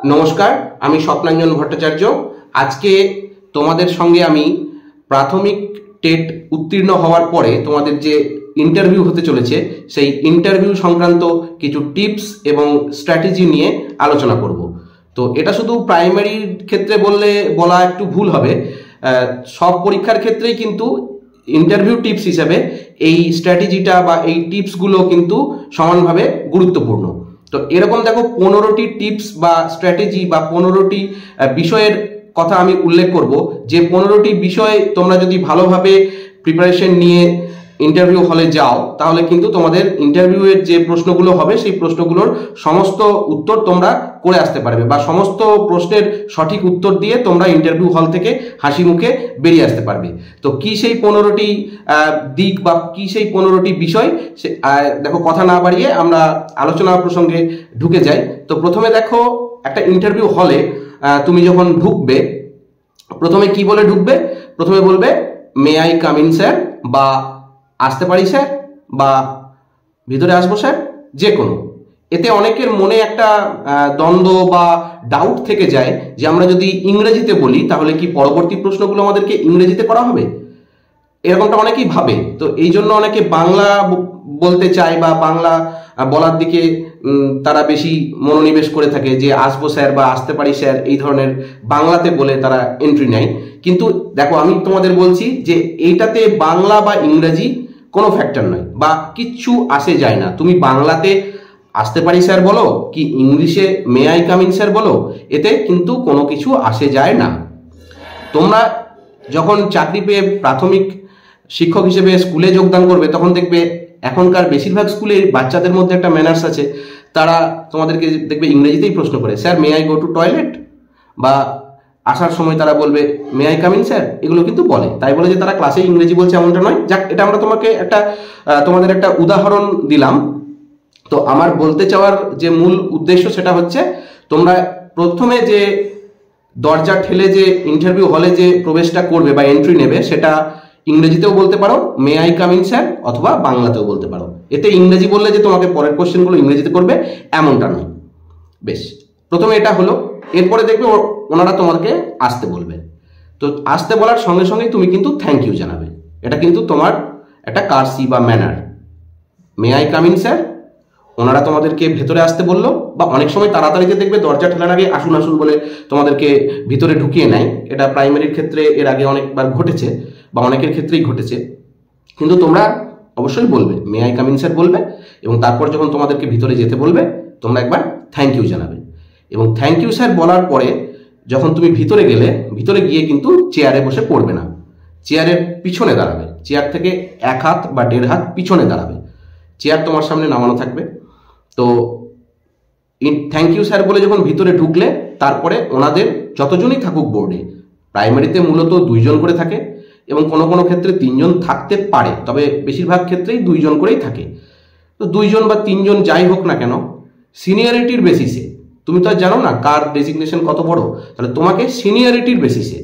নমস্কার, আমি স্বপ্নাঞ্জন ভট্টাচার্য। আজকে তোমাদের সঙ্গে আমি প্রাথমিক টেট উত্তীর্ণ হওয়ার পরে তোমাদের যে ইন্টারভিউ হতে চলেছে সেই ইন্টারভিউ সংক্রান্ত কিছু টিপস এবং স্ট্র্যাটেজি নিয়ে আলোচনা করব। তো এটা শুধু প্রাইমারির ক্ষেত্রে বলা একটু ভুল হবে। সব পরীক্ষার ক্ষেত্রেই কিন্তু ইন্টারভিউ টিপস হিসেবে এই স্ট্র্যাটেজিটা বা এই টিপসগুলো কিন্তু সমানভাবে গুরুত্বপূর্ণ। তো এরকম দেখো 15টি টিপস বা স্ট্র্যাটেজি বা 15টি বিষয়ের কথা আমি উল্লেখ করব, যে 15টি বিষয় তোমরা যদি ভালোভাবে প্রিপারেশন নিয়ে ইন্টারভিউ হলে যাও তাহলে কিন্তু তোমাদের ইন্টারভিউয়ের যে প্রশ্নগুলো হবে সেই প্রশ্নগুলোর সমস্ত উত্তর তোমরা করে আসতে পারবে, বা সমস্ত প্রশ্নের সঠিক উত্তর দিয়ে তোমরা ইন্টারভিউ হল থেকে হাসি মুখে বেরিয়ে আসতে পারবে। তো কি সেই 15টি দিক বা কি সেই 15টি বিষয়, দেখো কথা না বাড়িয়ে আমরা আলোচনা প্রসঙ্গে ঢুকে যাই। তো প্রথমে দেখো, একটা ইন্টারভিউ হলে তুমি যখন ঢুকবে প্রথমে কি বলে ঢুকবে? প্রথমে বলবে may I come in sir, বা আসতে পারি স্যার, বা ভিতরে আসবো স্যার, যে কোনো। এতে অনেকের মনে একটা দ্বন্দ্ব বা ডাউট থেকে যায় যে আমরা যদি ইংরেজিতে বলি তাহলে কি পরবর্তী প্রশ্নগুলো আমাদেরকে ইংরেজিতে করা হবে, এরকমটা অনেকেই ভাবে। তো এই জন্য অনেকে বাংলা বলতে চায় বা বাংলা বলার দিকে তারা বেশি মনোনিবেশ করে থাকে, যে আসবো স্যার বা আসতে পারি স্যার এই ধরনের বাংলাতে বলে তারা এন্ট্রি নেয়। কিন্তু দেখো, আমি তোমাদের বলছি যে এইটাতে বাংলা বা ইংরেজি কোনো ফ্যাক্টর নয়, বা কিচ্ছু আসে যায় না। তুমি বাংলাতে আসতে পারি স্যার বলো কি ইংলিশে may I come in sir বলো, এতে কিন্তু কোনো কিছু আসে যায় না। তোমরা যখন চাকরি পেয়ে প্রাথমিক শিক্ষক হিসেবে স্কুলে যোগদান করবে তখন দেখবে এখনকার বেশিরভাগ স্কুলে বাচ্চাদের মধ্যে একটা ম্যানার্স আছে, তারা তোমাদেরকে দেখবে ইংরেজিতেই প্রশ্ন করে, sir may I go to toilet, বা আসার সময় তারা বলবে may I come in sir. এগুলো কিন্তু বলে, তাই বলে যে তারা ক্লাসে ইংরেজি বলছে এমনটা নয়। যাক, এটা আমরা তোমাদের একটা উদাহরণ দিলাম। তো আমার বলতে চাওয়ার যে মূল উদ্দেশ্য সেটা হচ্ছে, তোমরা প্রথমে যে দরজা ঠেলে যে ইন্টারভিউ হলে যে প্রবেশটা করবে বা এন্ট্রি নেবে সেটা ইংরেজিতেও বলতে পারো may I come in sir, অথবা বাংলাতেও বলতে পারো। এতে ইংরেজি বললে যে তোমাকে পরের কোশ্চেনগুলো ইংরেজিতে করবে এমনটা নয়। বেশ, প্রথমে এটা হলো। এরপরে দেখবে ওনারা তোমাকে আসতে বলবে। তো আসতে বলার সঙ্গে সঙ্গে তুমি কিন্তু থ্যাংক ইউ জানাবে। এটা কিন্তু তোমার একটা কার্সি বা manner. May I come in sir, ওনারা তোমাদেরকে ভেতরে আসতে বললো, বা অনেক সময় তাড়াতাড়িতে দেখবে দরজা ঠেলার আগে আসুন আসুন বলে তোমাদেরকে ভিতরে ঢুকিয়ে নেয়। এটা প্রাইমারির ক্ষেত্রে এর আগে অনেকবার ঘটেছে, বা অনেকের ক্ষেত্রেই ঘটেছে। কিন্তু তোমরা অবশ্যই বলবে may I come in sir বলবে, এবং তারপর যখন তোমাদেরকে ভিতরে যেতে বলবে তোমরা একবার থ্যাংক ইউ জানাবে। এবং থ্যাংক ইউ স্যার বলার পরে যখন তুমি ভিতরে গিয়ে কিন্তু চেয়ারে বসে পড়বে না, চেয়ারের পিছনে দাঁড়াবে। চেয়ার থেকে 1 হাত বা 1.5 হাত পিছনে দাঁড়াবে, চেয়ার তোমার সামনে নামানো থাকবে। তো থ্যাংক ইউ স্যার বলে যখন ভিতরে ঢুকলে তারপরে ওনাদের যতজনই থাকুক বোর্ডে, প্রাইমারিতে মূলত 2 জন করে থাকে এবং কোনো কোনো ক্ষেত্রে 3 জন থাকতে পারে, তবে বেশিরভাগ ক্ষেত্রেই 2 জন করেই থাকে। তো 2 জন বা 3 জন যাই হোক না কেন, সিনিয়রিটির বেসিসে, তুমি তো আর জানো না কার ডেজিগনেশন কত বড়, তাহলে তোমাকে সিনিয়রিটির বেসিসে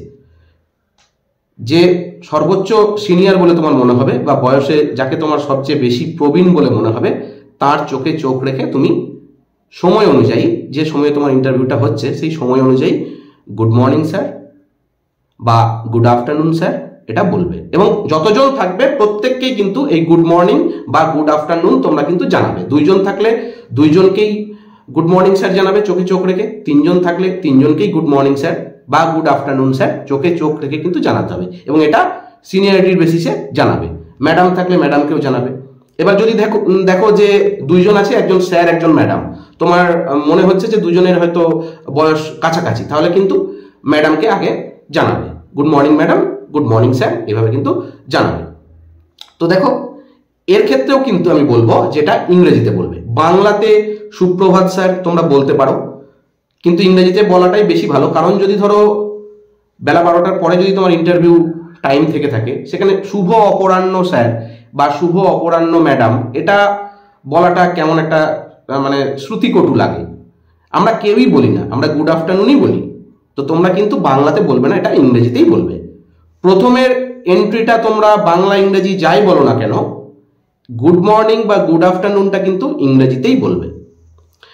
যে সর্বোচ্চ সিনিয়র বলে তোমার মনে হবে, বা বয়সে যাকে তোমার সবচেয়ে বেশি প্রবীণ বলে মনে হবে, তার চোখে চোখ রেখে তুমি সময় অনুযায়ী, যে সময়ে তোমার ইন্টারভিউটা হচ্ছে সেই সময় অনুযায়ী গুড মর্নিং স্যার বা গুড আফটারনুন স্যার এটা বলবে। এবং যতজন থাকবে প্রত্যেককেই কিন্তু এই গুড মর্নিং বা গুড আফটারনুন তোমরা কিন্তু জানাবে। 2 জন থাকলে 2 জনকেই গুড মর্নিং স্যার জানাবে চোখে চোখ রেখে, 3 জন থাকলে 3 জনকেই গুড মর্নিং স্যার বা গুড আফটারনুন স্যার চোখে চোখ রেখে কিন্তু জানাতে হবে, এবং এটা সিনিয়রিটির বেসিসে জানাবে। ম্যাডাম থাকলে ম্যাডামকেও জানাবে। এবার যদি দেখো যে 2 জন আছে, একজন স্যার একজন ম্যাডাম, তোমার মনে হচ্ছে যে 2 জনের হয়তো বয়স কাছাকাছি, তাহলে কিন্তু ম্যাডামকে আগে জানাবে, good morning madam, good morning sir, এভাবে কিন্তু জানাবে। তো দেখো, এর ক্ষেত্রেও কিন্তু আমি বলবো যেটা ইংরেজিতে বলবে। বাংলাতে সুপ্রভাত স্যার তোমরা বলতে পারো, কিন্তু ইংরেজিতে বলাটাই বেশি ভালো। কারণ যদি ধরো বেলা 12টার পরে যদি তোমার ইন্টারভিউ টাইম থেকে থাকে, সেখানে শুভ অপরাহ্ন স্যার বা শুভ অপরাহ্ন ম্যাডাম এটা বলাটা কেমন একটা মানে শ্রুতিকটু লাগে। আমরা কেউই বলি না, আমরা গুড আফটারনুনই বলি। তো তোমরা কিন্তু বাংলাতে বলবে না, এটা ইংরেজিতেই বলবে। প্রথমের এন্ট্রিটা তোমরা বাংলা ইংরেজি যাই বলো না কেন, গুড মর্নিং বা গুড আফটারনুনটা কিন্তু ইংরেজিতেই বলবে।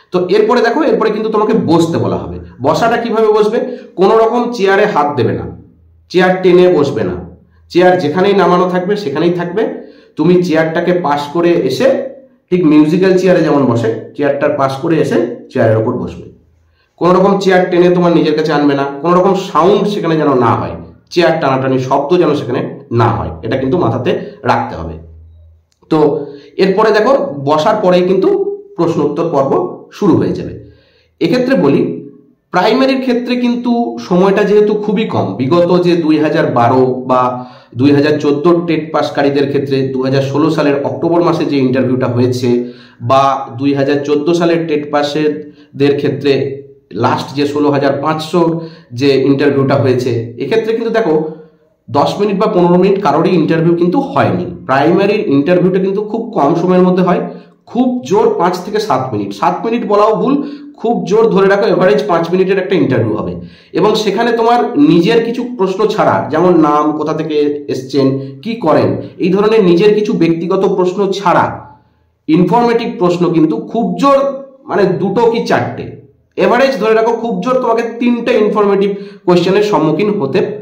তো এরপরে দেখো, এরপরে কিন্তু তোমাকে বসতে বলা হবে। বসাটা কিভাবে বসবে? কোনো রকম চেয়ারে হাত দেবে না, চেয়ার টেনে বসবে না, চেয়ার যেখানেই নামানো থাকবে সেখানেই থাকবে। তুমি চেয়ারটাকে পাশ করে এসে, ঠিক মিউজিক্যাল চেয়ারে যেমন বসে, চেয়ারটার পাশ করে এসে চেয়ারের ওপর বসবে। কোনো রকম চেয়ার টেনে তোমার নিজের কাছে আনবে না, কোনো রকম সাউন্ড সেখানে যেন না হয়, চেয়ার টানাটানি শব্দ যেন সেখানে না হয়, এটা কিন্তু মাথাতে রাখতে হবে। তো এরপরে দেখো, বসার পরেই কিন্তু প্রশ্ন উত্তর পর্ব শুরু হয়ে যাবে। এক্ষেত্রে বলি, প্রাইমারির ক্ষেত্রে কিন্তু সময়টা যেহেতু খুবই কম, বিগত যে 2012 বা 2014 টেট পাসকারীদের ক্ষেত্রে 2016 সালের অক্টোবর মাসে যে ইন্টারভিউটা হয়েছে, বা 2014 সালের টেট পাসের ক্ষেত্রে লাস্ট যে 16,500 যে ইন্টারভিউটা হয়েছে, এক্ষেত্রে কিন্তু দেখো 10 মিনিট বা 15 মিনিট কারোরই ইন্টারভিউ কিন্তু হয়নি। প্রাইমারির ইন্টারভিউটা কিন্তু খুব কম সময়ের মধ্যে হয়, খুব জোর 5 থেকে 7 মিনিট, 7 মিনিট বলাও ভুল, খুব জোর ধরে রাখো এভারেজ 5 মিনিটের একটা ইন্টারভিউ হবে। এবং সেখানে তোমার নিজের কিছু প্রশ্ন ছাড়া, যেমন নাম, কোথা থেকে এসছেন, কি করেন, এই ধরনের নিজের কিছু ব্যক্তিগত প্রশ্ন ছাড়া ইনফরমেটিভ প্রশ্ন কিন্তু খুব জোর, মানে 2টো কি 4টে, এভারেজ ধরে রাখো খুব জোর তোমাকে 3টে ইনফরমেটিভ কোয়েশ্চেনের সম্মুখীন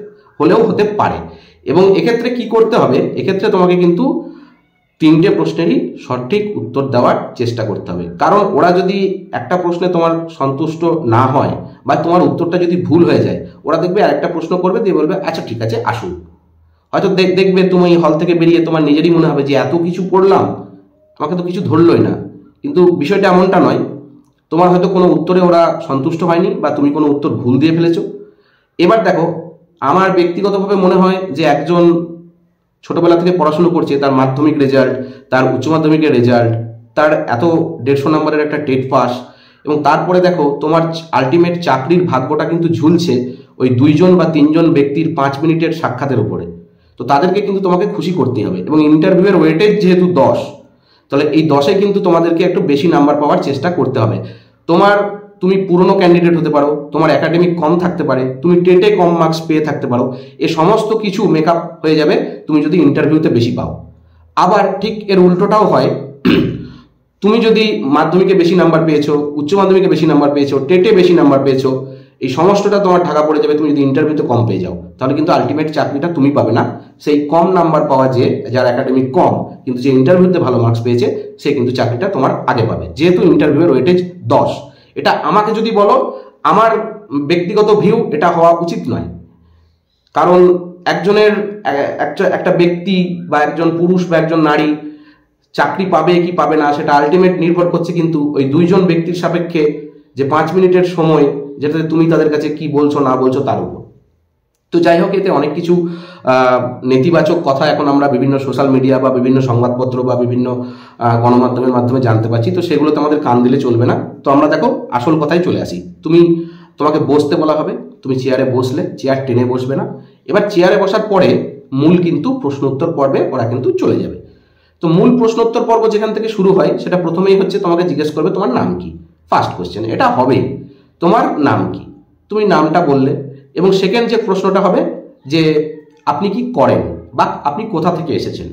হতে পারে। এবং এক্ষেত্রে কি করতে হবে? এক্ষেত্রে তোমাকে কিন্তু 3টে প্রশ্নেরই সঠিক উত্তর দেওয়ার চেষ্টা করতে হবে। কারণ ওরা যদি একটা প্রশ্নে তোমার সন্তুষ্ট না হয়, বা তোমার উত্তরটা যদি ভুল হয়ে যায়, ওরা দেখবে আরেকটা প্রশ্ন করবে, দিয়ে বলবে আচ্ছা ঠিক আছে আসুন। হয়তো দেখবে তুমি হল থেকে বেরিয়ে তোমার নিজেরই মনে হবে যে এত কিছু পড়লাম, আমাকে তো কিছু ধরলই না। কিন্তু বিষয়টা এমনটা নয়, তোমার হয়তো কোনো উত্তরে ওরা সন্তুষ্ট হয়নি, বা তুমি কোনো উত্তর ভুল দিয়ে ফেলেছো। এবার দেখো, আমার ব্যক্তিগতভাবে মনে হয় যে একজন ছোটবেলা থেকে পড়াশুনো করছে, তার মাধ্যমিক রেজাল্ট, তার উচ্চ মাধ্যমিকের রেজাল্ট, তার এত 150 নম্বরের একটা টেট পাস, এবং তারপরে দেখো তোমার আলটিমেট চাকরির ভাগ্যটা কিন্তু ঝুলছে ওই 2জন বা 3জন ব্যক্তির 5 মিনিটের সাক্ষাতের উপরে। তো তাদেরকে কিন্তু তোমাকে খুশি করতে হবে। এবং ইন্টারভিউয়ের ওয়েটেজ যেহেতু 10, তাহলে এই 10-এ কিন্তু তোমাদেরকে একটু বেশি নাম্বার পাওয়ার চেষ্টা করতে হবে। তুমি পুরনো ক্যান্ডিডেট হতে পারো, তোমার একাডেমিক কম থাকতে পারে, তুমি টেটে কম মার্কস পেয়ে থাকতে পারো, এ সমস্ত কিছু মেকআপ হয়ে যাবে তুমি যদি ইন্টারভিউতে বেশি পাও। আবার ঠিক এর উল্টোটাও হয়, তুমি যদি মাধ্যমিকে বেশি নাম্বার পেয়েছো, উচ্চ মাধ্যমিকে বেশি নাম্বার পেয়েছো, টেটে বেশি নাম্বার পেয়েছো, এই সমস্তটা তোমার ঢাকা পড়ে যাবে তুমি যদি ইন্টারভিউতে কম পেয়ে যাও। তাহলে কিন্তু আলটিমেট চাকরিটা তুমি পাবে না, সেই কম নাম্বার পাওয়া যার একাডেমিক কম কিন্তু যে ইন্টারভিউতে ভালো মার্কস পেয়েছে, সে কিন্তু চাকরিটা তোমার আগে পাবে, যেহেতু ইন্টারভিউয়ের ওয়েটেজ 10। এটা আমাকে যদি বলো, আমার ব্যক্তিগত ভিউ, এটা হওয়া উচিত নয়। কারণ একজনের একটা ব্যক্তি বা একজন পুরুষ বা একজন নারী চাকরি পাবে কি পাবে না, সেটা আলটিমেট নির্ভর করছে কিন্তু ওই 2জন ব্যক্তির সাপেক্ষে যে 5 মিনিটের সময়, যেটাতে তুমি তাদের কাছে কি বলছো না বলছো তার উপর। তো যাই হোক, এতে অনেক কিছু নেতিবাচক কথা এখন আমরা বিভিন্ন সোশ্যাল মিডিয়া বা বিভিন্ন সংবাদপত্র বা বিভিন্ন গণমাধ্যমের মাধ্যমে জানতে পারছি। তো সেগুলোতে আমাদের কান দিলে চলবে না। তো আমরা দেখো আসল কথায় চলে আসি। তোমাকে বসতে বলা হবে, তুমি চেয়ারে বসলে, চেয়ার টেনে বসবে না। এবার চেয়ারে বসার পরে মূল কিন্তু প্রশ্ন উত্তর পর্বে ওরা কিন্তু চলে যাবে। তো মূল প্রশ্ন উত্তর পর্ব যেখান থেকে শুরু হয়, সেটা প্রথমেই হচ্ছে তোমাকে জিজ্ঞেস করবে তোমার নাম কি। ফার্স্ট কোশ্চেন এটা হবেই, তোমার নাম কি, তুমি নামটা বললে। এবং সেকেন্ড যে প্রশ্নটা হবে যে আপনি কি করেন বা আপনি কোথা থেকে এসেছেন।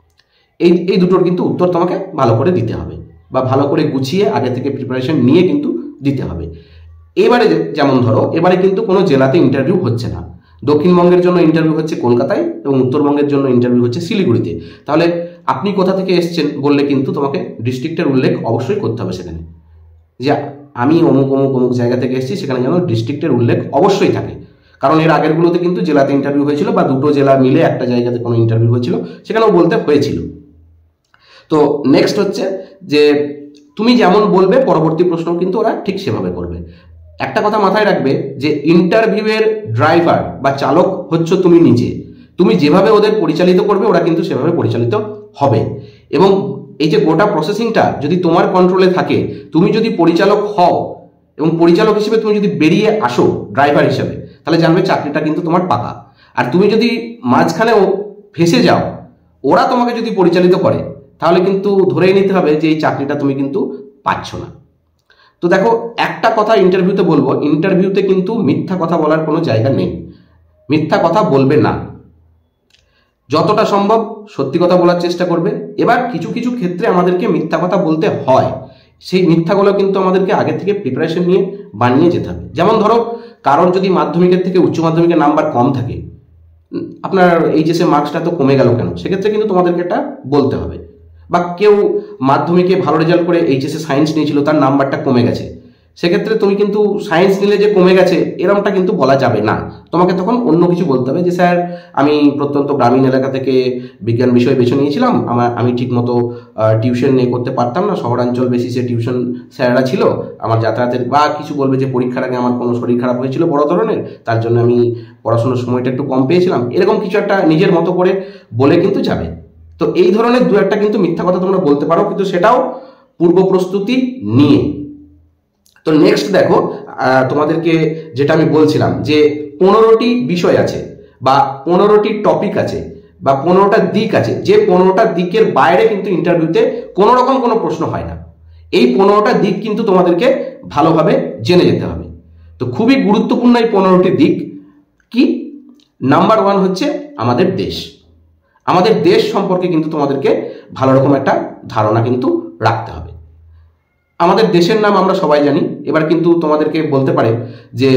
এই দুটোর কিন্তু উত্তর তোমাকে ভালো করে দিতে হবে, বা ভালো করে গুছিয়ে আগে থেকে প্রিপারেশন নিয়ে কিন্তু দিতে হবে। এবারে যেমন ধরো, এবারে কিন্তু কোনো জেলাতে ইন্টারভিউ হচ্ছে না, দক্ষিণবঙ্গের জন্য ইন্টারভিউ হচ্ছে কলকাতায়, এবং উত্তরবঙ্গের জন্য ইন্টারভিউ হচ্ছে শিলিগুড়িতে। তাহলে আপনি কোথা থেকে এসেছেন বললে কিন্তু তোমাকে ডিস্ট্রিক্টের উল্লেখ অবশ্যই করতে হবে সেখানে, যে আমি অমুক অমুক অমুক জায়গা থেকে এসেছি, সেখানে যেন ডিস্ট্রিক্টের উল্লেখ অবশ্যই থাকে। কারণ এর আগেরগুলোতে কিন্তু জেলাতে ইন্টারভিউ হয়েছিল, বা 2টো জেলা মিলে একটা জায়গাতে কোনো ইন্টারভিউ হয়েছিল, সেখানেও বলতে হয়েছিল। তো নেক্সট হচ্ছে যে তুমি যেমন বলবে পরবর্তী প্রশ্ন কিন্তু ওরা ঠিক সেভাবে করবে। একটা কথা মাথায় রাখবে যে ইন্টারভিউয়ের ড্রাইভার বা চালক হচ্ছে তুমি নিজে। তুমি যেভাবে ওদের পরিচালিত করবে, ওরা কিন্তু সেভাবে পরিচালিত হবে। এবং এই যে গোটা প্রসেসিংটা যদি তোমার কন্ট্রোলে থাকে, তুমি যদি পরিচালক হও এবং পরিচালক হিসেবে তুমি যদি বেরিয়ে আসো ড্রাইভার হিসেবে, তাহলে জানবে চাকরিটা কিন্তু তোমার পাকা। আর তুমি যদি মাঝখানেও ফেসে যাও, ওরা তোমাকে যদি পরিচালিত করে, তাহলে কিন্তু ধরেই নিতে হবে যে এই চাকরিটা তুমি কিন্তু পাচ্ছ না। তো দেখো, একটা কথা ইন্টারভিউতে বলবো, ইন্টারভিউতে কিন্তু মিথ্যা কথা বলার কোনো জায়গা নেই। মিথ্যা কথা বলবে না, যতটা সম্ভব সত্যি কথা বলার চেষ্টা করবে। এবার কিছু কিছু ক্ষেত্রে আমাদেরকে মিথ্যা কথা বলতে হয়, সেই মিথ্যাগুলো কিন্তু আমাদেরকে আগে থেকে প্রিপারেশন নিয়ে বানিয়ে যেতে হবে। যেমন ধরো কারোর যদি মাধ্যমিকের থেকে উচ্চ মাধ্যমিকের নাম্বার কম থাকে, আপনার এইচএসএ মার্কসটা তো কমে গেল কেন, সেক্ষেত্রে কিন্তু তোমাদেরকে এটা বলতে হবে। বা কেউ মাধ্যমিকে ভালো রেজাল্ট করে এইচএসএ সায়েন্স নিয়েছিল, তার নাম্বারটা কমে গেছে, সেক্ষেত্রে তুমি কিন্তু সায়েন্স নিলে যে কমে গেছে এরকমটা কিন্তু বলা যাবে না। তোমাকে তখন অন্য কিছু বলতে হবে যে স্যার আমি প্রত্যন্ত গ্রামীণ এলাকা থেকে বিজ্ঞান বিষয় বেছে নিয়েছিলাম, আমি ঠিকমতো টিউশন নিয়ে করতে পারতাম না, শহরাঞ্চল বেসিসে টিউশন স্যাররা ছিল, আমার যাতায়াতের, বা কিছু বলবে যে পরীক্ষার আগে আমার কোনো শরীর খারাপ হয়েছিল বড় ধরনের, তার জন্য আমি পড়াশোনার সময়টা একটু কম পেয়েছিলাম, এরকম কিছু একটা নিজের মতো করে বলে কিন্তু যাবে। তো এই ধরনের দু একটা কিন্তু মিথ্যা কথা তোমরা বলতে পারো, কিন্তু সেটাও পূর্ব প্রস্তুতি নিয়ে। তো নেক্সট দেখো, তোমাদেরকে যেটা আমি বলছিলাম যে 15টি বিষয় আছে বা 15টি টপিক আছে বা 15টা দিক আছে, যে 15টা দিকের বাইরে কিন্তু ইন্টারভিউতে কোনো রকম কোনো প্রশ্ন হয় না। এই 15টা দিক কিন্তু তোমাদেরকে ভালোভাবে জেনে যেতে হবে। তো খুবই গুরুত্বপূর্ণ এই 15টি দিক কি? নাম্বার 1 হচ্ছে আমাদের দেশ। আমাদের দেশ সম্পর্কে কিন্তু তোমাদেরকে ভালো রকম একটা ধারণা কিন্তু রাখতে হবে। আমাদের দেশের নাম আমরা সবাই জানি, এবার কিন্তু তোমাদেরকে বলতে পারে যে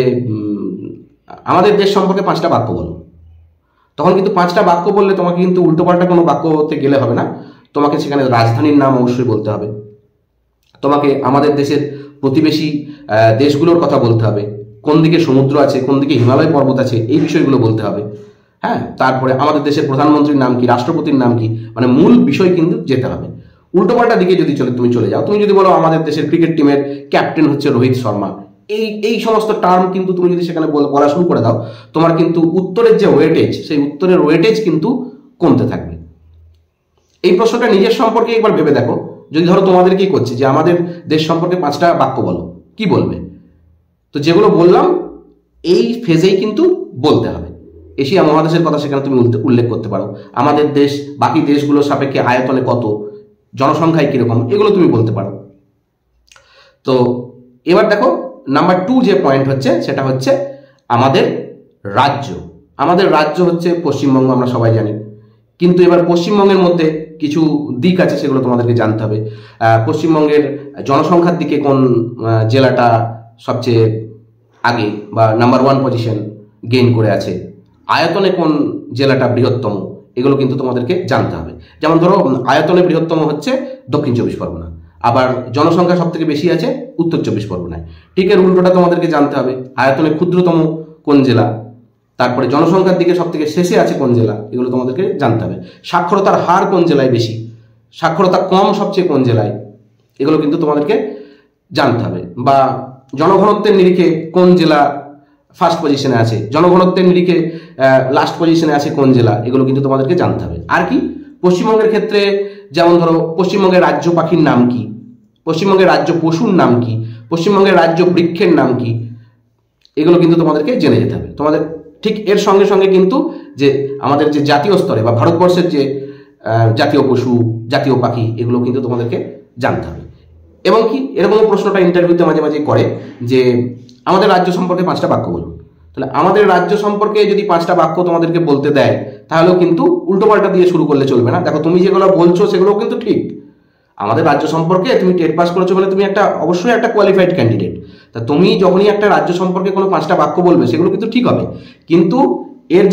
আমাদের দেশ সম্পর্কে 5টা বাক্য বলো। তখন কিন্তু 5টা বাক্য বললে তোমাকে কিন্তু উল্টোপাল্টা কোনো বাক্যতে গেলে হবে না, তোমাকে সেখানে রাজধানীর নাম অবশ্যই বলতে হবে, তোমাকে আমাদের দেশের প্রতিবেশী দেশগুলোর কথা বলতে হবে, কোন দিকে সমুদ্র আছে, কোন দিকে হিমালয় পর্বত আছে, এই বিষয়গুলো বলতে হবে। হ্যাঁ, তারপরে আমাদের দেশের প্রধানমন্ত্রীর নাম কি, রাষ্ট্রপতির নাম কি, মানে মূল বিষয় কিন্তু যেতে হবে। উল্টোপাল্টা দিকে যদি তুমি চলে যাও, তুমি যদি বলো আমাদের দেশের ক্রিকেট টিমের ক্যাপ্টেন হচ্ছে রোহিত শর্মা, এই সমস্ত টার্ম কিন্তু তুমি যদি সেখানে বলা শুরু করে দাও, তোমার কিন্তু উত্তরের যে ওয়েটেজ, সেই উত্তরের ওয়েটেজ কিন্তু কমতে থাকবে। এই প্রশ্নটা নিজের সম্পর্কে একবার ভেবে দেখো, যদি ধরো তোমাদেরকেই করছে যে আমাদের দেশ সম্পর্কে 5টা বাক্য বলো, কি বলবে? তো যেগুলো বললাম এই ফেজেই কিন্তু বলতে হবে। এশিয়া মহাদেশের কথা সেখানে তুমি উল্লেখ করতে পারো, আমাদের দেশ বাকি দেশগুলোর সাপেক্ষে আয়তনে কত, জনসংখ্যায় কিরকম, এগুলো তুমি বলতে পারো। তো এবার দেখো নাম্বার 2 যে পয়েন্ট হচ্ছে সেটা হচ্ছে আমাদের রাজ্য। আমাদের রাজ্য হচ্ছে পশ্চিমবঙ্গ, আমরা সবাই জানি, কিন্তু এবার পশ্চিমবঙ্গের মধ্যে কিছু দিক আছে, সেগুলো তোমাদেরকে জানতে হবে। পশ্চিমবঙ্গের জনসংখ্যার দিকে কোন জেলাটা সবচেয়ে আগে বা নাম্বার 1 পজিশন গেইন করে আছে, আয়তনে কোন জেলাটা বৃহত্তম, এগুলো কিন্তু তোমাদেরকে জানতে হবে। যেমন ধরো আয়তনে বৃহত্তম হচ্ছে দক্ষিণ 24 পরগনা, আবার জনসংখ্যা সব থেকে বেশি আছে উত্তর 24 পরগনায়। ঠিক এর উল্টোটা তোমাদেরকে জানতে হবে, আয়তনে ক্ষুদ্রতম কোন জেলা, তারপরে জনসংখ্যার দিকে সব থেকে শেষে আছে কোন জেলা, এগুলো তোমাদেরকে জানতে হবে। সাক্ষরতার হার কোন জেলায় বেশি, সাক্ষরতা কম সবচেয়ে কোন জেলায়, এগুলো কিন্তু তোমাদেরকে জানতে হবে। বা জনঘনত্বের নিরিখে কোন জেলা ফার্স্ট পজিশনে আছে, জনঘনত্বের নিরিখে লাস্ট পজিশনে আছে কোন জেলা, এগুলো কিন্তু তোমাদেরকে জানতে হবে। আর কি, পশ্চিমবঙ্গের ক্ষেত্রে যেমন ধরো পশ্চিমবঙ্গের রাজ্য পাখির নাম কি, পশ্চিমবঙ্গের রাজ্য পশুর নাম কি, পশ্চিমবঙ্গের রাজ্য বৃক্ষের নাম কি, এগুলো কিন্তু তোমাদেরকে জেনে যেতে হবে। তোমাদের ঠিক এর সঙ্গে সঙ্গে কিন্তু যে আমাদের যে জাতীয় স্তরে বা ভারতবর্ষের যে জাতীয় পশু, জাতীয় পাখি, এগুলো কিন্তু তোমাদেরকে জানতে হবে। এবং কি, এরকম প্রশ্নটা ইন্টারভিউতে মাঝে মাঝে করে যে আমাদের রাজ্য সম্পর্কে 5টা বাক্য বলুন। তাহলে আমাদের রাজ্য সম্পর্কে যদি 5টা বাক্য তোমাদেরকে বলতে দেয়, তাহলেও কিন্তু উল্টোপাল্টা দিয়ে শুরু করলে চলবে না। দেখো তুমি যেগুলো বলছো সেগুলো কিন্তু ঠিক, আমাদের রাজ্য সম্পর্কে তুমি টেট পাস করেছো বলে তুমি অবশ্যই একটা কোয়ালিফাইড ক্যান্ডিডেট। তা তুমি যখনই একটা রাজ্য সম্পর্কে কোনো 5টা বাক্য বলবে, সেগুলো কিন্তু ঠিক হবে, কিন্তু এর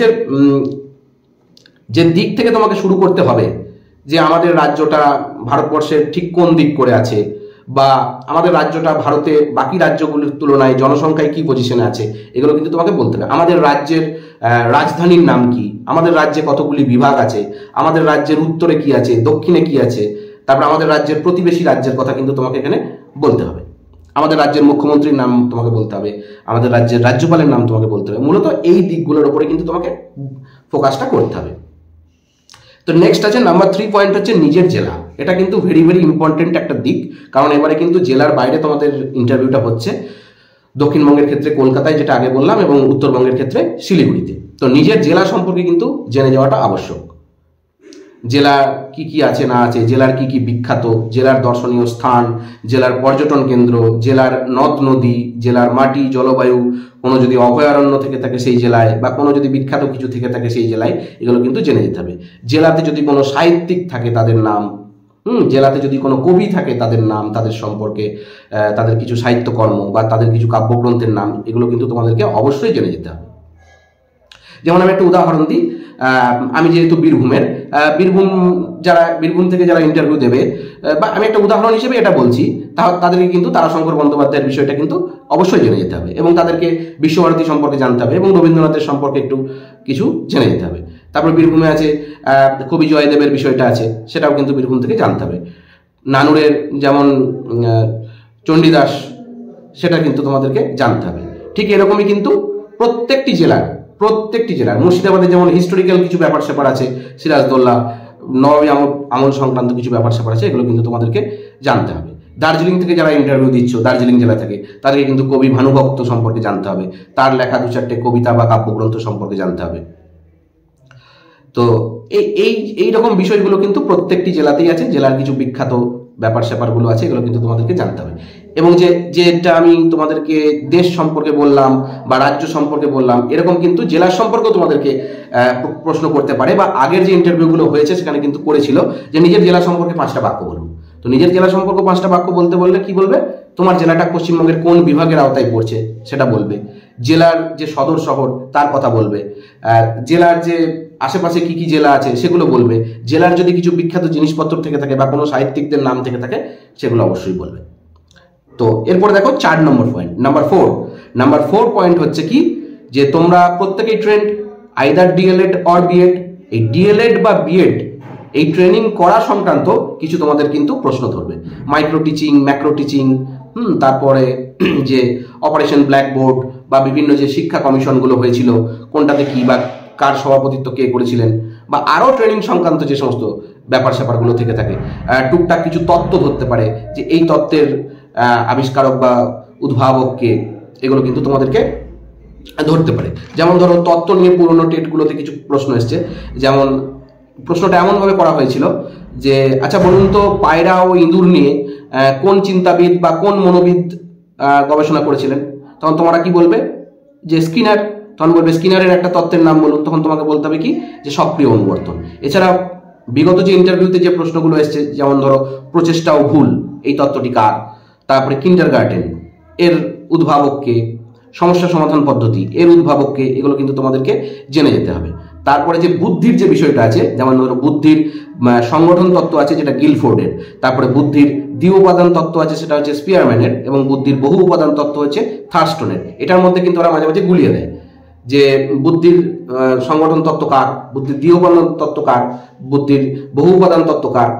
যে দিক থেকে তোমাকে শুরু করতে হবে, যে আমাদের রাজ্যটা ভারতবর্ষের ঠিক কোন দিক করে আছে, বা আমাদের রাজ্যটা ভারতে বাকি রাজ্যগুলির তুলনায় জনসংখ্যায় কি পজিশনে আছে, এগুলো কিন্তু তোমাকে বলতে হবে। আমাদের রাজ্যের রাজধানীর নাম কি, আমাদের রাজ্যে কতগুলি বিভাগ আছে, আমাদের রাজ্যের উত্তরে কি আছে, দক্ষিণে কি আছে, তারপর আমাদের রাজ্যের প্রতিবেশী রাজ্যের কথা কিন্তু তোমাকে এখানে বলতে হবে। আমাদের রাজ্যের মুখ্যমন্ত্রীর নাম তোমাকে বলতে হবে, আমাদের রাজ্যের রাজ্যপালের নাম তোমাকে বলতে হবে। মূলত এই দিকগুলোর উপরে কিন্তু তোমাকে ফোকাসটা করতে হবে। তো নেক্সট আছে নাম্বার 3 পয়েন্ট হচ্ছে নিজের জেলা। এটা কিন্তু ভেরি ভেরি ইম্পর্টেন্ট একটা দিক, কারণ এবারে কিন্তু জেলার বাইরে তোমাদের ইন্টারভিউটা হচ্ছে। দক্ষিণবঙ্গের ক্ষেত্রে কলকাতায়, যেটা আগে বললাম, এবং উত্তরবঙ্গের ক্ষেত্রে শিলিগুড়িতে। তো নিজের জেলা সম্পর্কে কিন্তু জেনে যাওয়াটা আবশ্যক। জেলার কি কি আছে না আছে, জেলার কি কি বিখ্যাত, জেলার দর্শনীয় স্থান, জেলার পর্যটন কেন্দ্র, জেলার নদ নদী, জেলার মাটি জলবায়ু, কোনো যদি অভয়ারণ্য থেকে থাকে সেই জেলায়, বা কোনো যদি বিখ্যাত কিছু থেকে থাকে সেই জেলায়, এগুলো কিন্তু জেনে যেতে হবে। জেলাতে যদি কোনো সাহিত্যিক থাকে তাদের নাম, জেলাতে যদি কোনো কবি থাকে তাদের নাম, তাদের সম্পর্কে, তাদের কিছু সাহিত্যকর্ম বা তাদের কিছু কাব্যগ্রন্থের নাম, এগুলো কিন্তু তোমাদেরকে অবশ্যই জেনে যেতে হবে। যেমন আমি একটা উদাহরণ দিই, আমি যেহেতু বীরভূমের, বীরভূম থেকে যারা ইন্টারভিউ দেবে, বা আমি একটা উদাহরণ হিসেবে এটা বলছি, তাদেরকে কিন্তু তারাশঙ্কর বন্দ্যোপাধ্যায়ের বিষয়টা কিন্তু অবশ্যই জেনে যেতে হবে, এবং তাদেরকে বিশ্বভারতী সম্পর্কে জানতে হবে, এবং রবীন্দ্রনাথের সম্পর্কে একটু কিছু জেনে যেতে হবে। তারপর বীরভূমে আছে কবি জয়দেবের বিষয়টা আছে, সেটাও কিন্তু বীরভূম থেকে জানতে হবে। নানুরের যেমন চণ্ডীদাস, সেটা কিন্তু তোমাদেরকে জানতে হবে। ঠিক এরকমই কিন্তু প্রত্যেকটি জেলার মুর্শিদাবাদের যেমন হিস্টোরিক্যাল কিছু ব্যাপার স্যাপার আছে, সিরাজদৌল্লা, নবাবী আমল সংক্রান্ত কিছু ব্যাপার স্যাপার আছে, এগুলো কিন্তু তোমাদেরকে জানতে হবে। দার্জিলিং থেকে যারা ইন্টারভিউ দিচ্ছ, দার্জিলিং জেলা থেকে, তাদেরকে কিন্তু কবি ভানুভক্ত সম্পর্কে জানতে হবে, তার লেখা 2-4টে কবিতা বা কাব্যগ্রন্থ সম্পর্কে জানতে হবে। তো এই রকম বিষয়গুলো কিন্তু প্রত্যেকটি জেলাতেই আছে, জেলার কিছু বিখ্যাত ব্যাপার স্যাপারগুলো আছে, এগুলো কিন্তু তোমাদেরকে জানতে হবে। এবং যেটা আমি তোমাদেরকে দেশ সম্পর্কে বললাম বা রাজ্য সম্পর্কে বললাম, এরকম কিন্তু জেলার সম্পর্কেও তোমাদেরকে প্রশ্ন করতে পারে, বা আগের যে ইন্টারভিউগুলো হয়েছে সেখানে কিন্তু করেছিল যে নিজের জেলা সম্পর্কে 5টা বাক্য বলুন। তো নিজের জেলা সম্পর্কে 5টা বাক্য বলতে বললে কি বলবে? তোমার জেলাটা পশ্চিমবঙ্গের কোন বিভাগের আওতায় পড়ছে সেটা বলবে, জেলার যে সদর শহর তার কথা বলবে, জেলার যে আশেপাশে কি কি জেলা আছে সেগুলো বলবে, জেলার যদি কিছু বিখ্যাত জিনিসপত্র থেকে থাকে বা কোনো সাহিত্যিকদের নাম থেকে থাকে সেগুলো অবশ্যই বলবে। তো এরপরে দেখো 4 নম্বর পয়েন্ট, নাম্বার 4 পয়েন্ট হচ্ছে কি, যে তোমরা প্রত্যেকেই trained either DElEd or BEd. এই ডিএলএড বা বিএড এই ট্রেনিং করা সংক্রান্ত কিছু তোমাদের কিন্তু প্রশ্ন ধরবে, মাইক্রো টিচিং, ম্যাক্রো টিচিং, তারপরে যে অপারেশন ব্ল্যাকবোর্ড বা বিভিন্ন যে শিক্ষা কমিশনগুলো হয়েছিল, কোনটাতে কি বা কার সভাপতিত্ব কে করেছিলেন, বা আরও ট্রেনিং সংক্রান্ত যে সমস্ত ব্যাপার স্যাপারগুলো থেকে থাকে, টুকটাক কিছু তত্ত্ব ধরতে পারে যে এই তত্ত্বের আবিষ্কারক বা উদ্ভাবক কে, এগুলো কিন্তু তোমাদেরকে ধরতে পারে। যেমন ধরো তত্ত্ব নিয়ে পুরনো টেটগুলোতে কিছু প্রশ্ন এসছে, যেমন প্রশ্নটা এমনভাবে করা হয়েছিল যে আচ্ছা বলুন তো, পায়রা ও ইঁদুর নিয়ে কোন চিন্তাবিদ বা কোন মনোবিদ গবেষণা করেছিলেন? তখন তোমরা কি বলবে? যে স্কিনার। তখন বলবে স্কিনারের একটা তত্ত্বের নাম বলুন। তখন তোমাকে বলতে হবে কি, যে সক্রিয় অনুবর্তন। এছাড়া বিগত যে ইন্টারভিউতে যে প্রশ্নগুলো এসছে, যেমন ধরো প্রচেষ্টা ও ভুল, এই তত্ত্বটি কার? তারপরে কিন্ডারগার্টেন, এর উদ্ভাবককে, সমস্যা সমাধান পদ্ধতি, এর উদ্ভাবককে, এগুলো কিন্তু তোমাদেরকে জেনে যেতে হবে। তারপরে যে বুদ্ধির যে বিষয়টা আছে, যেমন ধরো বুদ্ধির সংগঠন তত্ত্ব আছে যেটা গিলফোর্ডের, তারপরে বুদ্ধির দ্বি উপাদান তত্ত্ব আছে সেটা হচ্ছে স্পিয়ারম্যানের, এবং বুদ্ধির বহু উপাদান তত্ত্ব হচ্ছে থার্স্টনের। এটার মধ্যে কিন্তু ওরা মাঝে মাঝে গুলিয়ে দেয় যে বুদ্ধির সংগঠন তত্ত্ব কার, বুদ্ধির দ্বি উপাদান তত্ত্ব কার, বুদ্ধির বহু উপাদান তত্ত্ব কার,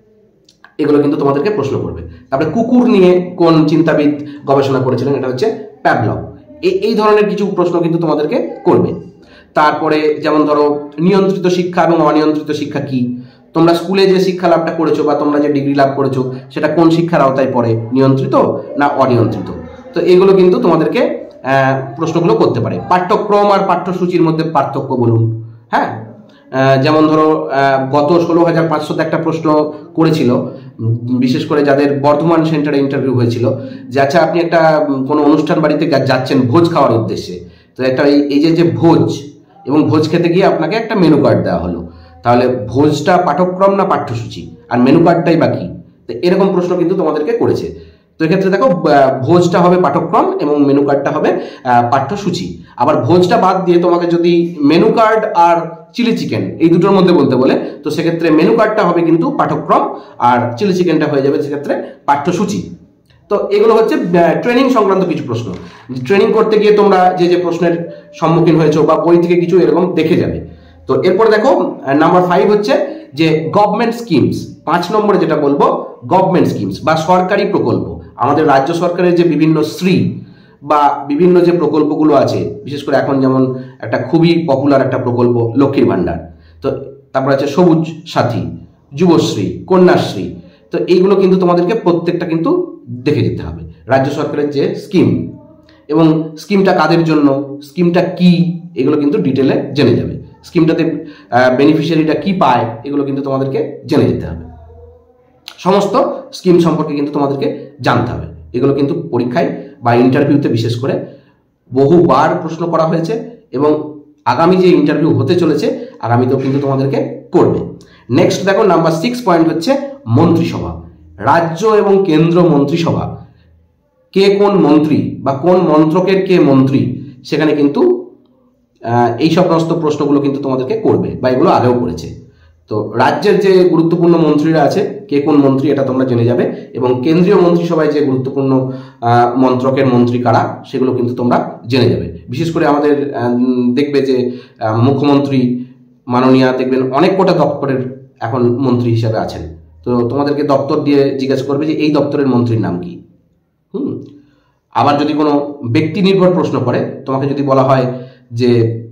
এগুলো কিন্তু তোমাদেরকে প্রশ্ন করবে। তারপরে কুকুর নিয়ে কোন চিন্তাবিদ গবেষণা করেছিলেন, এটা হচ্ছে প্যাভলভ। এই ধরনের কিছু প্রশ্ন কিন্তু তোমাদেরকে করবে। তারপরে যেমন ধরো নিয়ন্ত্রিত শিক্ষা এবং অনিয়ন্ত্রিত শিক্ষা কি, তোমরা স্কুলে যে শিক্ষা লাভটা করেছো বা তোমরা যে ডিগ্রি লাভ করেছো সেটা কোন শিক্ষার আওতায় পড়ে, নিয়ন্ত্রিত না অনিয়ন্ত্রিত? তো এগুলো কিন্তু তোমাদেরকে প্রশ্নগুলো করতে পারে। পাঠ্যক্রম আর পাঠ্যসূচির মধ্যে পার্থক্য বলুন। হ্যাঁ, যেমন ধরো গত 16,500 একটা প্রশ্ন করেছিল, বিশেষ করে যাদের বর্ধমান সেন্টারে ইন্টারভিউ হয়েছিল, যে আচ্ছা আপনি একটা কোনো অনুষ্ঠান বাড়িতে যাচ্ছেন ভোজ খাওয়ার উদ্দেশ্যে, তো একটা এই যে ভোজ, এবং ভোজ খেতে গিয়ে আপনাকে একটা মেনু কার্ড দেওয়া হলো, তাহলে ভোজটা পাঠ্যক্রম না পাঠ্যসূচি, আর মেনু কার্ডটাই বা কি? তো এরকম প্রশ্ন কিন্তু তোমাদেরকে করেছে। তো এক্ষেত্রে দেখো ভোজটা হবে পাঠ্যক্রম এবং মেনু কার্ডটা হবে পাঠ্যসূচি। আবার ভোজটা বাদ দিয়ে তোমাকে যদি মেনু কার্ড আর চিলি চিকেন এই দুটোর মধ্যে বলতে বলে, তো সেক্ষেত্রে মেনু কার্ডটা হবে কিন্তু পাঠ্যক্রম, আর চিলি চিকেনটা হয়ে যাবে সেক্ষেত্রে পাঠ্যসূচি। তো এগুলো হচ্ছে ট্রেনিং সংক্রান্ত কিছু প্রশ্ন। ট্রেনিং করতে গিয়ে তোমরা যে প্রশ্নের সম্মুখীন হয়েছো বা বই থেকে কিছু এরকম দেখে যাবে। তো এরপর দেখো নাম্বার 5 হচ্ছে যে গভর্নমেন্ট স্কিমস। 5 নম্বরে যেটা বলবো, গভর্নমেন্ট স্কিমস বা সরকারি প্রকল্প। আমাদের রাজ্য সরকারের যে বিভিন্ন শ্রী বা বিভিন্ন যে প্রকল্পগুলো আছে, বিশেষ করে এখন যেমন একটা খুবই পপুলার একটা প্রকল্প লক্ষ্মীর ভাণ্ডার, তো তারপর আছে সবুজ সাথী, যুবশ্রী, কন্যাশ্রী। তো এইগুলো কিন্তু তোমাদেরকে প্রত্যেকটা কিন্তু দেখে যেতে হবে। রাজ্য সরকারের যে স্কিম এবং স্কিমটা কাদের জন্য, স্কিমটা কি, এগুলো কিন্তু ডিটেলে জেনে যাবে। স্কিমটাতে বেনিফিশিয়ারিটা কি পায়, এগুলো কিন্তু তোমাদেরকে জেনে যেতে হবে। সমস্ত স্কিম সম্পর্কে কিন্তু তোমাদেরকে জানতে হবে। এগুলো কিন্তু পরীক্ষায় বা ইন্টারভিউতে বিশেষ করে বহুবার প্রশ্ন করা হয়েছে, এবং আগামী যে ইন্টারভিউ হতে চলেছে আগামীতেও কিন্তু তোমাদেরকে করবে। নেক্সট দেখো নাম্বার 6 পয়েন্ট হচ্ছে মন্ত্রিসভা। রাজ্য এবং কেন্দ্র মন্ত্রিসভা কে কোন মন্ত্রী বা কোন মন্ত্রকের কে মন্ত্রী, সেখানে কিন্তু এই সমস্ত প্রশ্নগুলো কিন্তু তোমাদেরকে করবে বা এগুলো আগেও করেছে। তো রাজ্যের যে গুরুত্বপূর্ণ মন্ত্রীরা আছে কে কোন মন্ত্রী এটা তোমরা জেনে যাবে, এবং কেন্দ্রীয় মন্ত্রিসভায় যে গুরুত্বপূর্ণ মন্ত্রকের মন্ত্রী কারা সেগুলো কিন্তু তোমরা জেনে যাবে। বিশেষ করে আমাদের দেখবে যে মুখ্যমন্ত্রী মাননীয়া দেখবেন অনেক কটা দপ্তরের এখন মন্ত্রী হিসাবে আছেন, তো তোমাদেরকে দপ্তর দিয়ে জিজ্ঞাসা করবে যে এই দপ্তরের মন্ত্রীর নাম কি। আবার যদি কোনো ব্যক্তি নির্ভর প্রশ্ন করে, তোমাকে যদি বলা হয় যে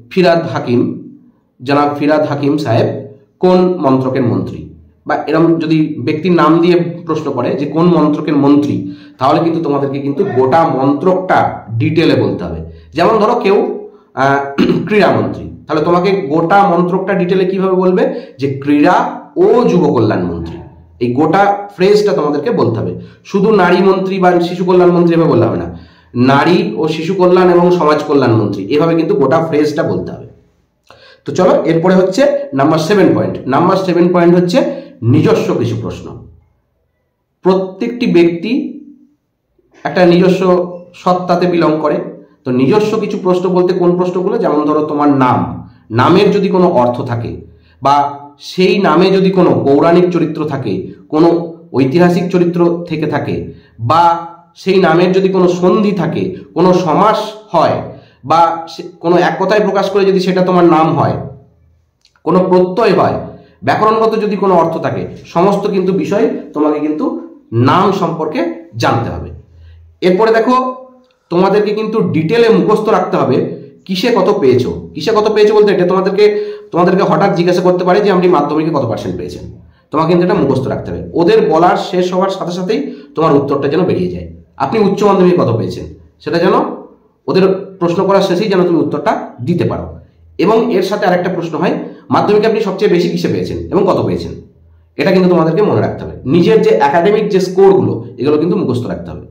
জনাব ফিরহাদ হাকিম সাহেব কোন মন্ত্রকের মন্ত্রী, বা এরকম যদি ব্যক্তির নাম দিয়ে প্রশ্ন করে যে কোন মন্ত্রকের মন্ত্রী, তাহলে কিন্তু তোমাদেরকে কিন্তু গোটা মন্ত্রকটা ডিটেলে বলতে হবে। যেমন ধরো কেউ ক্রীড়ামন্ত্রী, তাহলে তোমাকে গোটা মন্ত্রকটা ডিটেলে কিভাবে বলবে যে ক্রীড়া ও যুব কল্যাণ মন্ত্রী, এই গোটা ফ্রেজটা তোমাদেরকে বলতে হবে। শুধু নারী মন্ত্রী বা শিশু কল্যাণ মন্ত্রী এভাবে বললে হবে না, নারী ও শিশু কল্যাণ এবং সমাজ কল্যাণ মন্ত্রী, এভাবে কিন্তু গোটা ফ্রেজটা বলতে হবে। তো চলো এরপরে হচ্ছে নাম্বার 7 পয়েন্ট। নাম্বার 7 পয়েন্ট হচ্ছে নিজস্ব কিছু প্রশ্ন। প্রত্যেকটি ব্যক্তি একটা নিজস্ব সত্তাতে বিলং করে, তো নিজস্ব কিছু প্রশ্ন বলতে কোন প্রশ্নগুলো, যেমন ধরো তোমার নামের যদি কোনো অর্থ থাকে, বা সেই নামে যদি কোনো পৌরাণিক চরিত্র থাকে, কোনো ঐতিহাসিক চরিত্র থেকে থাকে, বা সেই নামের যদি কোনো সন্ধি থাকে, কোনো সমাস হয়, বা কোনো এক কথায় প্রকাশ করে যদি সেটা তোমার নাম হয়, কোনো প্রত্যয় হয়, ব্যাকরণগত যদি কোনো অর্থ থাকে, সমস্ত কিন্তু বিষয় তোমাকে কিন্তু নাম সম্পর্কে জানতে হবে। এরপরে দেখো তোমাদেরকে কিন্তু ডিটেলে মুখস্থ রাখতে হবে কিসে কত পেয়েছো। কিসে কত পেয়েছো বলতে এটা তোমাদেরকে হঠাৎ জিজ্ঞাসা করতে পারে যে আপনি মাধ্যমিকে কত পার্সেন্ট পেয়েছেন, তোমাকে কিন্তু এটা মুখস্থ রাখতে হবে। ওদের বলার শেষ হওয়ার সাথে সাথেই তোমার উত্তরটা যেন বেরিয়ে যায়। আপনি উচ্চ মাধ্যমিকে কত পেয়েছেন সেটা যেন ওদের প্রশ্ন করার শেষেই যেন তুমি উত্তরটা দিতে পারো। এবং এর সাথে আরেকটা প্রশ্ন হয়, মাধ্যমিকে আপনি সবচেয়ে বেশি কিসে পেয়েছেন এবং কত পেয়েছেন, এটা কিন্তু তোমাদেরকে মনে রাখতে হবে। নিজের যে একাডেমিক যে স্কোরগুলো এগুলো কিন্তু মুখস্থ রাখতে হবে।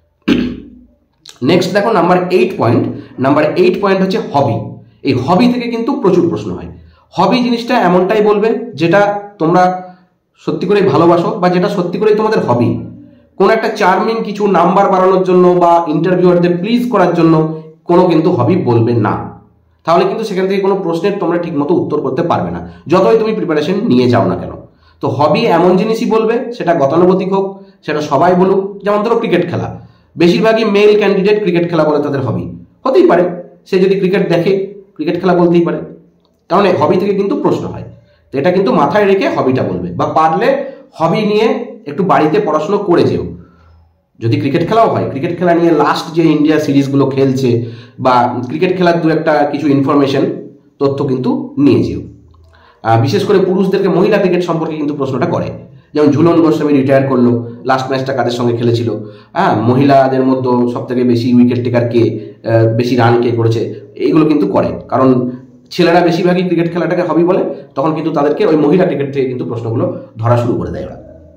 নেক্সট দেখো নাম্বার 8 পয়েন্ট। নাম্বার 8 পয়েন্ট হচ্ছে হবি। এই হবি থেকে কিন্তু প্রচুর প্রশ্ন হয়। হবি জিনিসটা এমনটাই বলবে যেটা তোমরা সত্যি করেই ভালোবাসো, বা যেটা সত্যি করেই তোমাদের হবি। কোন একটা চার্মিং কিছু নাম্বার বাড়ানোর জন্য বা ইন্টারভিউয়ারদের প্লিজ করার জন্য কোনো কিন্তু হবি বলবে না, তাহলে কিন্তু সেখান থেকে কোনো প্রশ্নের তোমরা ঠিকমতো উত্তর করতে পারবে না, যতই তুমি প্রিপারেশন নিয়ে যাও না কেন। তো হবি এমন জিনিসই বলবে, সেটা গতানুগতিক হোক, সেটা সবাই বলুক। যেমন ধরো ক্রিকেট খেলা, বেশিরভাগই মেল ক্যান্ডিডেট ক্রিকেট খেলা বলে তাদের হবি। হতেই পারে সে যদি ক্রিকেট দেখে ক্রিকেট খেলা বলতেই পারে, কারণ এই হবি থেকে কিন্তু প্রশ্ন হয়। তো এটা কিন্তু মাথায় রেখে হবিটা বলবে, বা পারলে হবি নিয়ে একটু বাড়িতে পড়াশোনা করে যেও। যদি ক্রিকেট খেলাও হয়, ক্রিকেট খেলা নিয়ে লাস্ট যে ইন্ডিয়া সিরিজগুলো খেলছে বা ক্রিকেট খেলার দু একটা কিছু ইনফরমেশন তথ্য কিন্তু নিয়ে যেও। বিশেষ করে পুরুষদেরকে মহিলা ক্রিকেট সম্পর্কে কিন্তু প্রশ্নটা করে, যেমন ঝুলন গোস্বামী রিটায়ার করলো, লাস্ট ম্যাচটা কাদের সঙ্গে খেলেছিল, মহিলাদের মধ্যে সব থেকে বেশি উইকেট টেকার কে, বেশি রান কে করেছে, এইগুলো কিন্তু করে। কারণ ছেলেরা বেশিরভাগই ক্রিকেট খেলাটাকে হবি বলে, তখন কিন্তু তাদেরকে ওই মহিলা ক্রিকেট থেকে কিন্তু প্রশ্নগুলো ধরা শুরু করে দেয় ওরা।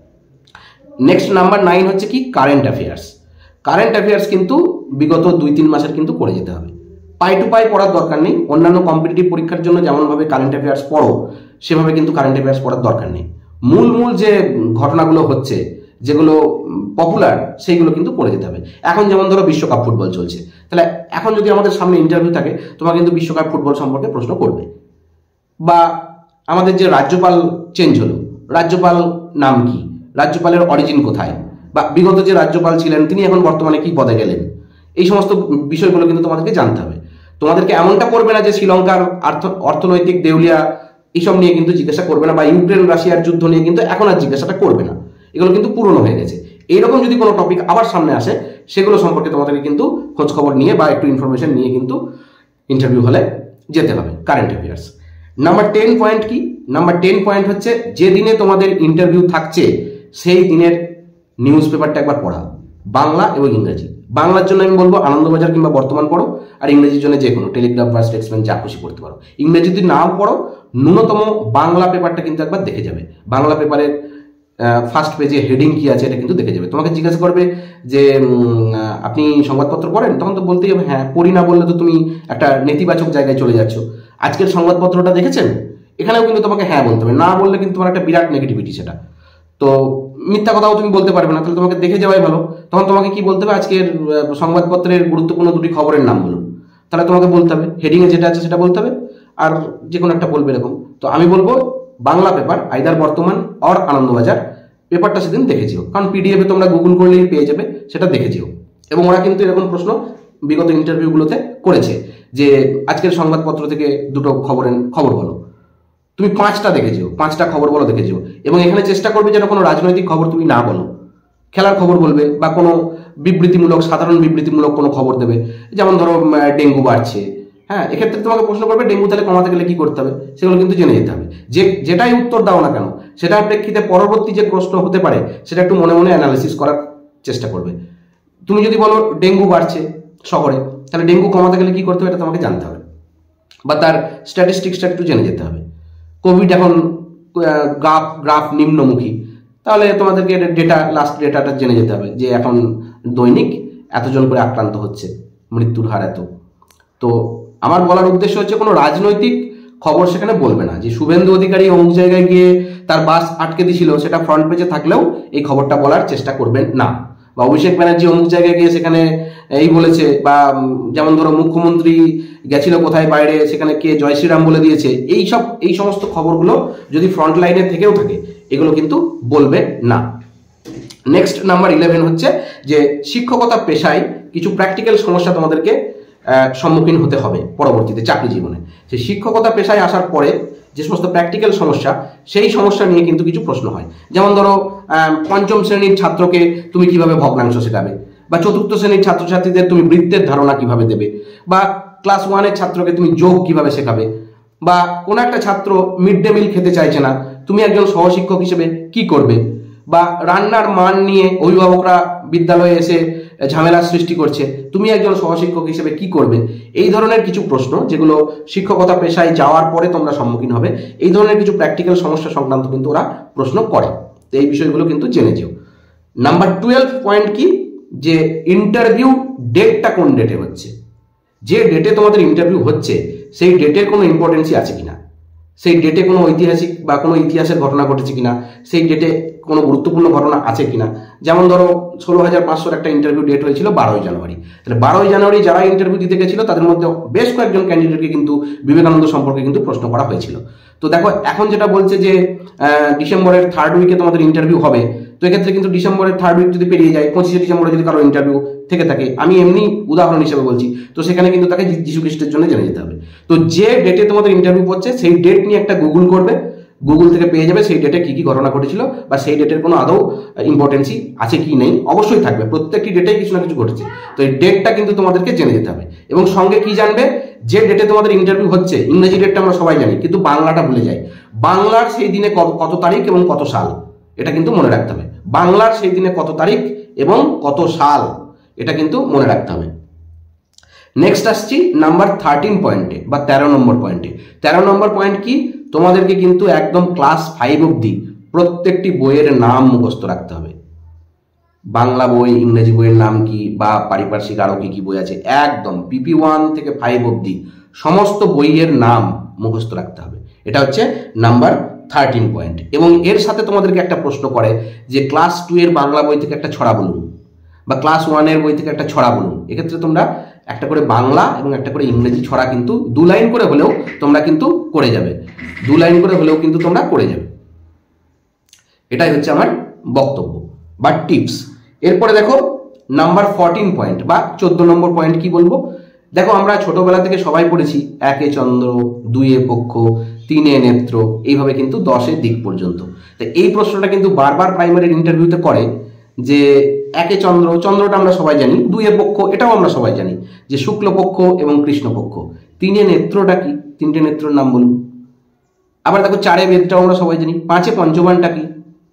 নেক্সট নাম্বার 9 হচ্ছে কি কারেন্ট অ্যাফেয়ার্স। কারেন্ট অ্যাফেয়ার্স কিন্তু বিগত 2-3 মাসের কিন্তু করে যেতে হবে, পাই টু পাই পড়ার দরকার নেই। অন্যান্য কম্পিটিটিভ পরীক্ষার জন্য যেমনভাবে কারেন্ট অ্যাফেয়ার্স পড়ো, সেভাবে কিন্তু কারেন্ট অ্যাফেয়ার্স পড়ার দরকার নেই। মূল যে ঘটনাগুলো হচ্ছে, যেগুলো পপুলার, সেইগুলো কিন্তু পড়ে যেতে হবে। এখন যেমন ধরো বিশ্বকাপ ফুটবল চলছে, তাহলে এখন যদি আমাদের সামনে ইন্টারভিউ থাকে, তোমাকে কিন্তু বিশ্বকাপ ফুটবল সম্পর্কে প্রশ্ন করবে। বা আমাদের যে রাজ্যপাল চেঞ্জ হলো, রাজ্যপাল নাম কি, রাজ্যপালের অরিজিন কোথায়, বা বিগত যে রাজ্যপাল ছিলেন তিনি এখন বর্তমানে কি পদে গেলেন, এই সমস্ত বিষয়গুলো কিন্তু তোমাদেরকে জানতে হবে। তোমাদেরকে এমনটা করবে না যে শ্রীলঙ্কার অর্থনৈতিক দেউলিয়া এইসব নিয়ে কিন্তু জিজ্ঞাসা করবে না, বা ইউক্রেন রাশিয়ার যুদ্ধ নিয়ে কিন্তু এখন আর জিজ্ঞাসাটা করবে না, এগুলো কিন্তু পুরনো হয়ে গেছে। এইরকম যদি কোনো টপিক আবার সামনে আসে, সেগুলো সম্পর্কে তোমাদেরকে কিন্তু খোঁজ খবর নিয়ে বা একটু ইনফরমেশন নিয়ে কিন্তু ইন্টারভিউ হলে যেতে হবে। Current affairs. নাম্বার 10 পয়েন্ট কি? নাম্বার 10 পয়েন্ট হচ্ছে যে দিনে তোমাদের ইন্টারভিউ থাকছে সেই দিনের নিউজ পেপারটা একবার পড়া, বাংলা এবং ইংরেজি। বাংলার জন্য আমি বলবো আনন্দবাজার কিংবা বর্তমান পড়ো, আর ইংরেজির জন্য যে কোনো টেলিগ্রাফ বা স্টেটসম্যান যা খুশি পড়তে পারো। ইংরেজি যদি নাও পড়ো, ন্যূনতম বাংলা পেপারটা কিন্তু একবার দেখে যাবে। বাংলা পেপারের ফার্স্ট পেজে হেডিং কি আছে এটা কিন্তু দেখে যাবে। তোমাকে জিজ্ঞাসা করবে যে আপনি সংবাদপত্র পড়েন, তখন তো বলতেই হবে হ্যাঁ পড়ি, না বললে তো তুমি একটা নেতিবাচক জায়গায় চলে যাচ্ছ। আজকের সংবাদপত্রটা দেখেছেন, এখানেও কিন্তু তোমাকে হ্যাঁ বলতে হবে, না বললে কিন্তু তোমার একটা বিরাট নেগেটিভিটি সেটা। তো মিথ্যা কথাও তুমি বলতে পারবে না, তাহলে তোমাকে দেখে যাওয়াই ভালো। তখন তোমাকে কি বলতে হবে, আজকের সংবাদপত্রের গুরুত্বপূর্ণ 2টি খবরের নাম বলুন, তাহলে তোমাকে বলতে হবে, হেডিংয়ে যেটা আছে সেটা বলতে হবে, আর যে কোনো একটা বলবে এরকম। তো আমি বলবো Bangla paper, either Bartaman or Anandabazar পেপারটা সেদিন দেখেছিও, কারণ পিডিএফে তোমরা গুগল করলেই পেয়ে যাবে, সেটা দেখেছিও। এবং ওরা কিন্তু এরকম প্রশ্ন বিগত ইন্টারভিউগুলোতে করেছে যে আজকের সংবাদপত্র থেকে 2টো খবর বলো, তুমি 5টা দেখেছিও, 5টা খবর বলো দেখেছিও। এবং এখানে চেষ্টা করবে যেন কোনো রাজনৈতিক খবর তুমি না বলো, খেলার খবর বলবে বা কোনো বিবৃতিমূলক, সাধারণ বিবৃতিমূলক কোনো খবর দেবে, যেমন ধরো ডেঙ্গু বাড়ছে। হ্যাঁ, এক্ষেত্রে তোমাকে প্রশ্ন করবে ডেঙ্গু তাহলে কমাতে গেলে কি করতে হবে, সেগুলো কিন্তু জেনে যেতে হবে। যেটাই উত্তর দাও না কেন, সেটার প্রেক্ষিতে পরবর্তী যে প্রশ্ন হতে পারে সেটা একটু মনে মনে অ্যানালিসিস করার চেষ্টা করবে। তুমি যদি বলো ডেঙ্গু বাড়ছে শহরে, তাহলে ডেঙ্গু কমাতে গেলে কি করতে হবে এটা তোমাকে জানতে হবে, বা তার স্ট্যাটিস্টিক্সটা একটু জেনে যেতে হবে। কোভিড এখন গ্রাফ নিম্নমুখী, তাহলে তোমাদেরকে লাস্ট ডেটাটা জেনে যেতে হবে যে এখন দৈনিক এতজন করে আক্রান্ত হচ্ছে, মৃত্যুর হার এত। তো আমার বলার উদ্দেশ্য হচ্ছে কোনো রাজনৈতিক খবর সেখানে বলবে না, যে শুভেন্দু অধিকারী অমুক জায়গায় গিয়ে তার বাস আটকে দিছিল, সেটা ফ্রন্ট পেজে থাকলেও এই খবরটা বলার চেষ্টা করবেন না। বা অভিষেক ব্যানার্জি অমুক জায়গায় গিয়ে সেখানে এই বলেছে, বা যেমন ধরো মুখ্যমন্ত্রী গেছিল কোথায় বাইরে, সেখানে কে জয় শ্রীরাম বলে দিয়েছে, এই সমস্ত খবরগুলো যদি ফ্রন্ট লাইনে থেকেও থাকে, এগুলো কিন্তু বলবে না। নেক্সট নাম্বার 11 হচ্ছে যে শিক্ষকতা পেশায় কিছু প্র্যাকটিক্যাল সমস্যা তোমাদেরকে সম্মুখীন হতে হবে পরবর্তীতে চাকরি জীবনে। সেই শিক্ষকতা পেশায় আসার পরে যে সমস্ত প্র্যাকটিক্যাল সমস্যা, সেই সমস্যা নিয়ে কিন্তু কিছু প্রশ্ন হয়। যেমন ধরো 5ম শ্রেণীর ছাত্রকে তুমি কিভাবে ভগ্নাংশ শেখাবে, বা 4র্থ শ্রেণীর ছাত্রছাত্রীদের তুমি বৃত্তের ধারণা কিভাবে দেবে, বা ক্লাস 1-এর ছাত্রকে তুমি যোগ কিভাবে শেখাবে, বা কোনো একটা ছাত্র মিড ডে মিল খেতে চাইছে না, তুমি একজন সহশিক্ষক হিসেবে কি করবে, বা রান্নার মান নিয়ে অভিভাবকরা বিদ্যালয়ে এসে ঝামেলা সৃষ্টি করছে, তুমি একজন সহশিক্ষক হিসেবে কি করবে। এই ধরনের কিছু প্রশ্ন যেগুলো শিক্ষকতা পেশায় যাওয়ার পরে তোমরা সম্মুখীন হবে, এই ধরনের কিছু প্র্যাকটিক্যাল সমস্যা সংক্রান্ত কিন্তু ওরা প্রশ্ন করে। তো এই বিষয়গুলো কিন্তু জেনে যেও। নাম্বার 12 পয়েন্ট কি, যে ইন্টারভিউ ডেটটা কোন ডেটে হচ্ছে, যে ডেটে তোমাদের ইন্টারভিউ হচ্ছে সেই ডেটের কোনো ইম্পর্টেন্সই আছে কিনা, সেই ডেটে কোনো ঐতিহাসিক বা কোনো ইতিহাসের ঘটনা ঘটেছে কিনা, সেই ডেটে কোনো গুরুত্বপূর্ণ ঘটনা আছে কিনা। যেমন ধরো 16,500 একটা ইন্টারভিউ ডেট হয়েছিল 12ই জানুয়ারি, তাহলে 12ই জানুয়ারি যারা ইন্টারভিউ দিতে গেছিল তাদের মধ্যে বেশ কয়েকজন ক্যান্ডিডেটকে কিন্তু বিবেকানন্দ সম্পর্কে কিন্তু প্রশ্ন করা হয়েছিল। তো দেখো এখন যেটা বলছে যে ডিসেম্বরের 3rd উইকে তোমাদের ইন্টারভিউ হবে, তো এক্ষেত্রে কিন্তু ডিসেম্বরের 3rd উইক যদি পেরিয়ে যায়, 25শে ডিসেম্বরে যদি কারো ইন্টারভিউ থেকে থাকে, আমি এমনি উদাহরণ হিসেবে বলছি, তো সেখানে কিন্তু তাকে যীশু খ্রিস্টের জন্য জেনে যেতে হবে। তো যে ডেটে তোমাদের ইন্টারভিউ হচ্ছে সেই ডেট নিয়ে একটা গুগল করবে, গুগল থেকে পেয়ে যাবে সেই ডেটে কি কি ঘটনা ঘটেছিল, বা সেই ডেটের কোনো আদৌ ইম্পর্টেন্সই আছে কি নেই, অবশ্যই থাকবে, প্রত্যেকটি ডেটেই কিছু না কিছু ঘটেছে। তো এই ডেটটা কিন্তু তোমাদেরকে জেনে যেতে হবে। এবং সঙ্গে কি জানবে, যে ডেটে তোমাদের ইন্টারভিউ হচ্ছে, ইংরেজি ডেটটা আমরা সবাই জানি, কিন্তু বাংলাটা ভুলে যাই। বাংলার সেই দিনে কত তারিখ এবং কত সাল, এটা কিন্তু মনে রাখতে হবে। বাংলার সেই দিনে কত তারিখ এবং কত সাল, এটা কিন্তু মনে রাখতে হবে। নেক্সট আসছি নাম্বার 13 পয়েন্টে বা 13 নম্বর পয়েন্টে। 13 নম্বর পয়েন্ট কি, তোমাদেরকে কিন্তু একদম ক্লাস 5 অবধি প্রত্যেকটি বইয়ের নাম মুখস্থ রাখতে হবে। বাংলা বই, ইংরেজি বইয়ের নাম কি, বা পারিপার্শ্বিক আরো কি কি বই আছে, একদম PP1 থেকে 5 অবধি সমস্ত বইয়ের নাম মুখস্থ রাখতে হবে। এটা হচ্ছে নাম্বার 13 পয়েন্ট। এবং এর সাথে তোমাদেরকে একটা প্রশ্ন করে যে ক্লাস 2 এর বাংলা বই থেকে একটা ছড়া বলুন, বা ক্লাস 1 এর বই থেকে একটা ছড়া বলুন। এক্ষেত্রে তোমরা একটা করে বাংলা এবং একটা করে ইংরেজি ছড়া কিন্তু 2 লাইন করে হলেও তোমরা কিন্তু করে যাবে, 2 লাইন করে হলেও কিন্তু তোমরা করে যাবে। এটাই হচ্ছে আমার বক্তব্য বা টিপস। এরপরে দেখো নাম্বার 14 পয়েন্ট বা 14 নম্বর পয়েন্ট কি বলবো। দেখো আমরা ছোটবেলা থেকে সবাই পড়েছি 1 চন্দ্র, 2 পক্ষ, 3 নেত্র, এইভাবে কিন্তু 10 দিক পর্যন্ত। তো এই প্রশ্নটা কিন্তু বারবার প্রাইমারি ইন্টারভিউতে করে যে 1 চন্দ্র, চন্দ্রটা আমরা সবাই জানি, 2 পক্ষ এটাও আমরা সবাই জানি যে শুক্লপক্ষ এবং কৃষ্ণপক্ষ। 3 নেত্রটা কি, 3টে নেত্রর নাম বলুন। আবার দেখো 4 বেদটাও আমরা সবাই জানি, 5 পঞ্চবানটা কি,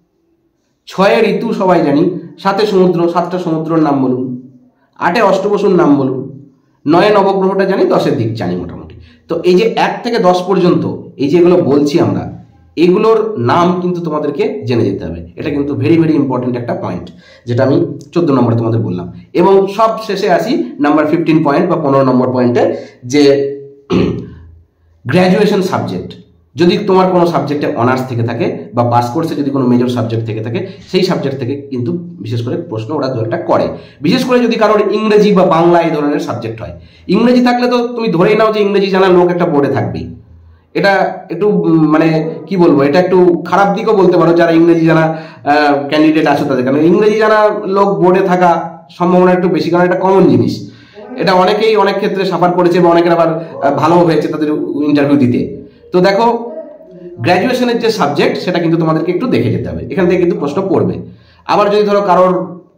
6 ঋতু সবাই জানি, 7 সমুদ্র, 7টা সমুদ্রের নাম বলুন, 8 অষ্টবসুর নাম বলুন, 9 নবগ্রহটা জানি, 10 দিক জানি মোটামুটি। তো এই যে 1 থেকে 10 পর্যন্ত এই যে এগুলো বলছি আমরা, এগুলোর নাম কিন্তু তোমাদেরকে জেনে যেতে হবে। এটা কিন্তু ভেরি ভেরি ইম্পর্টেন্ট একটা পয়েন্ট, যেটা আমি 14 নম্বরে তোমাদের বললাম। এবং সব শেষে আসি নাম্বার 15 পয়েন্ট বা 15 নম্বর পয়েন্টে, যে গ্র্যাজুয়েশন সাবজেক্ট। যদি তোমার কোনো সাবজেক্টে অনার্স থেকে থাকে বা পাস কোর্সে যদি কোনো মেজর সাবজেক্ট থেকে থাকে, সেই সাবজেক্ট থেকে কিন্তু বিশেষ করে প্রশ্ন ওরা দু একটা করে। বিশেষ করে যদি কারোর ইংরেজি বা বাংলা এই ধরনের সাবজেক্ট হয়, ইংরেজি থাকলে তো তুমি ধরেই নাও যে ইংরেজি জানা লোক একটা বোর্ডে থাকবেই। এটা একটু মানে কি বলবো, এটা একটু খারাপ দিকও বলতে পারো যারা ইংরেজি জানা ক্যান্ডিডেট আছে তাদের, কারণ ইংরেজি জানা লোক বোর্ডে থাকা সম্ভাবনা একটু বেশি, কারণ এটা কমন জিনিস। এটা অনেকেই অনেক ক্ষেত্রে সাফার করেছে বা অনেকের আবার ভালো হয়েছে তাদের ইন্টারভিউ দিতে। তো দেখো, গ্র্যাজুয়েশনের যে সাবজেক্ট সেটা কিন্তু তোমাদেরকে একটু দেখে যেতে হবে, এখান থেকে কিন্তু প্রশ্ন পড়বে। আবার যদি ধরো কারোর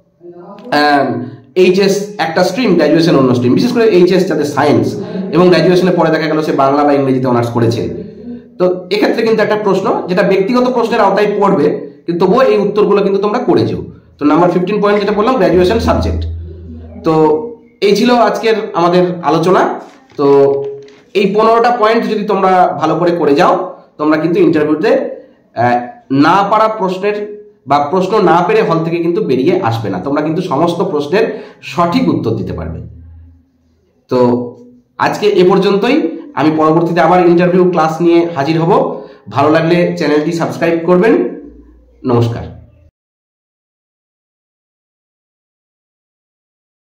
এইচএস একটা স্ট্রিম, গ্র্যাজুয়েশন অন্য স্ট্রিম, বিশেষ করে এইচএস যাদের সায়েন্স এবং গ্র্যাজুয়েশনের পরে দেখা গেল সে বাংলা বা ইংরেজিতে অনার্স করেছে, তো এক্ষেত্রে কিন্তু একটা প্রশ্ন যেটা ব্যক্তিগত প্রশ্নের আওতায় পড়বে, কিন্তু তবুও এই উত্তরগুলো কিন্তু তোমরা করেছো। তো নাম্বার 15 পয়েন্ট যেটা বললাম গ্র্যাজুয়েশন সাবজেক্ট। তো এই ছিল আজকের আমাদের আলোচনা। তো এই 15টা পয়েন্ট যদি তোমরা ভালো করে যাও, তোমরা কিন্তু ইন্টারভিউতে না পারা প্রশ্নের বা প্রশ্ন না পেরে হল থেকে কিন্তু বেরিয়ে আসবে না, তোমরা কিন্তু সমস্ত প্রশ্নের সঠিক উত্তর দিতে পারবে। তো আজকে এ পর্যন্তই। আমি পরবর্তীতে আবার ইন্টারভিউ ক্লাস নিয়ে হাজির হব। ভালো লাগলে চ্যানেলটি সাবস্ক্রাইব করবেন। নমস্কার।